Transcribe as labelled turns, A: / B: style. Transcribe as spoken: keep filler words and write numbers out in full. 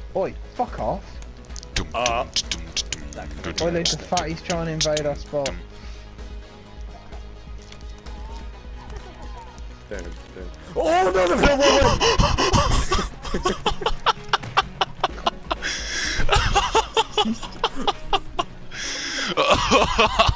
A: Oi, fuck off.
B: Uh,
A: Oi, there's the fatty's trying to invade our spot.
B: Oh no, no, no, no, no.